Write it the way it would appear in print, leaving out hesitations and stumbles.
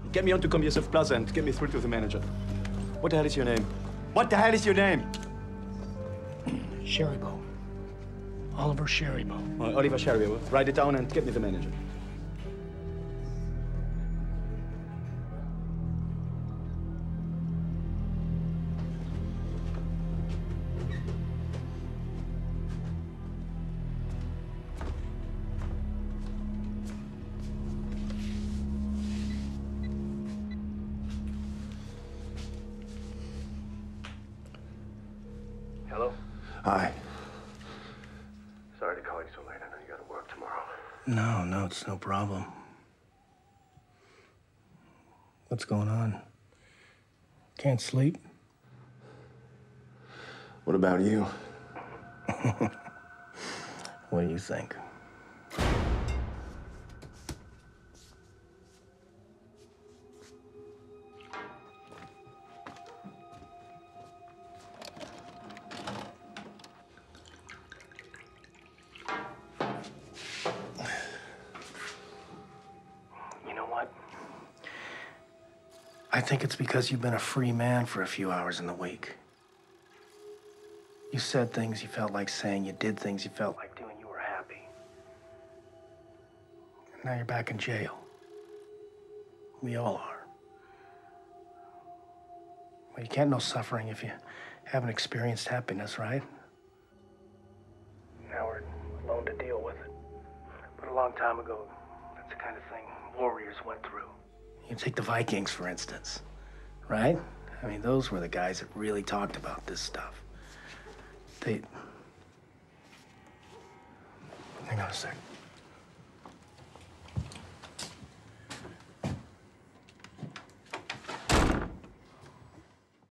Get me onto Combiacev Plaza and get me through to the manager. What the hell is your name? What the hell is your name? Sherrybow. Oliver Sherrybow. Oliver Sherrybow. Write it down and get me the manager. Hello? Hi. Sorry to call you so late. I know you gotta work tomorrow. No, it's no problem. What's going on? Can't sleep? What about you? What do you think? I think it's because you've been a free man for a few hours in the week. You said things you felt like saying, you did things you felt like doing, you were happy. And now you're back in jail. We all are. Well, you can't know suffering if you haven't experienced happiness, right? Now we're alone to deal with it. But a long time ago, that's the kind of thing warriors went through. You take the Vikings, for instance, right? I mean, those were the guys that really talked about this stuff. Hang on a sec.